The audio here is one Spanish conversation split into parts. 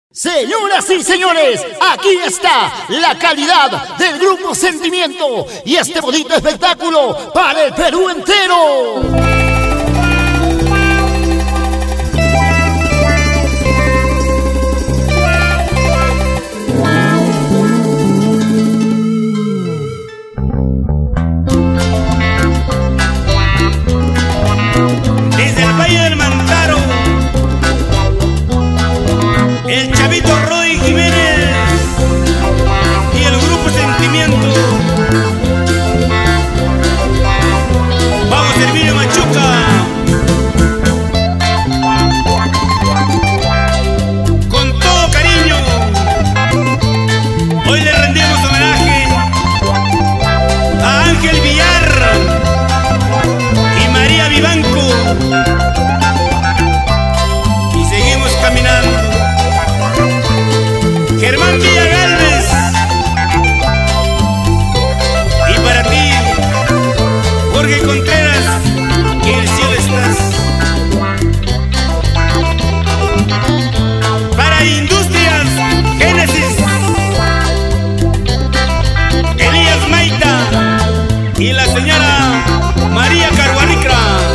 Señoras y señores, aquí está la calidad del Grupo Sentimiento y este bonito espectáculo para el Perú entero. Desde el Valle del Mantaro, el Chavito Roy Jiménez y el Grupo Sentimiento. Vamos, Herminio Machuca. Con todo cariño, hoy le rendimos homenaje a Ángel Villar y María Vivanco. Y seguimos caminando. Germán Villa Galvez, y para ti, Jorge Contreras, que en el cielo estás. Para Industrias Génesis, Elías Maita y la señora María Carguaricra.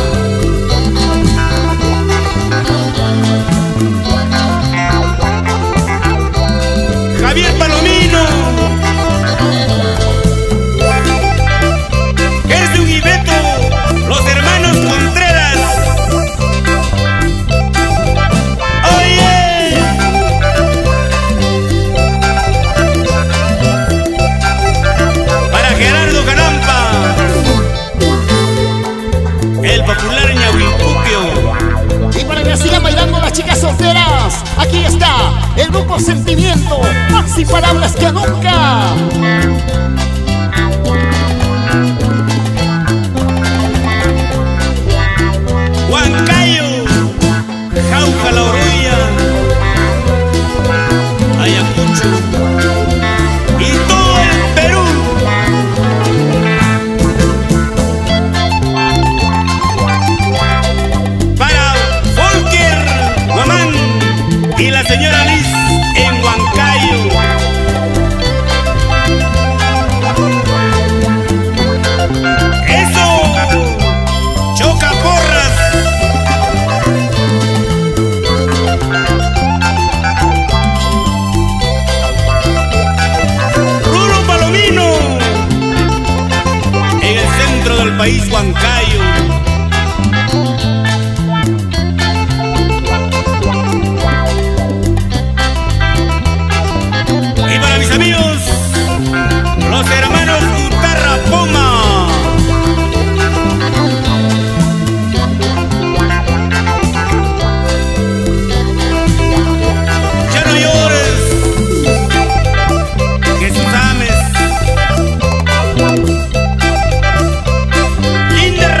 Javier Palomino, Gerson y Beto, los hermanos Contreras. ¡Oye! Para Gerardo Calampa, el popular Ñahuicupio. Y para que sigan bailando las chicas solteras, aquí está el Grupo Sentimiento, más imparables que nunca. Huancayo, Jauja La Oroya, Ayacucho y todo el Perú. Para Volker Guamán y la señora Liz en Huancayo. ¡Eso! ¡Choca porras! Ruro Palomino en el centro del país, Huancayo. Y para mis amigos, los hermanos Guitarra Poma. Ya no llores, Jesús Ames. Linda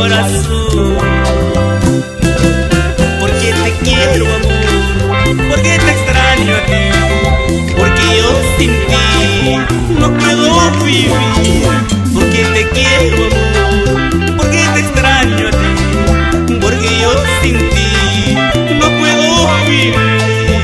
corazón. Porque te quiero, amor, porque te extraño a ti, porque yo sin ti no puedo vivir. Porque te quiero, amor, porque te extraño a ti, porque yo sin ti no puedo vivir.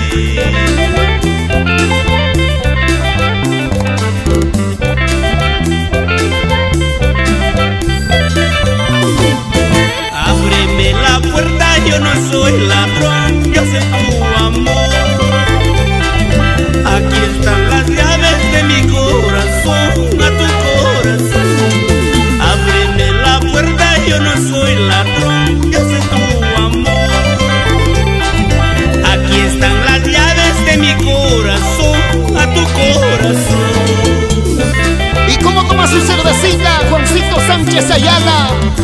Ábreme la puerta, yo no soy ladrón, yo sé tu amor. Aquí están las llaves de mi corazón, a tu corazón. Ábreme la puerta, yo no soy ladrón, yo sé tu amor. Aquí están las llaves de mi corazón, a tu corazón. ¿Y cómo toma su cervecita, Juancito Sánchez Ayala?